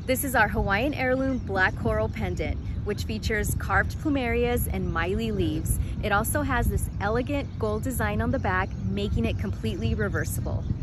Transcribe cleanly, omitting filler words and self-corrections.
This is our Hawaiian Heirloom Black Coral Pendant, which features carved plumerias and maile leaves. It also has this elegant gold design on the back, making it completely reversible.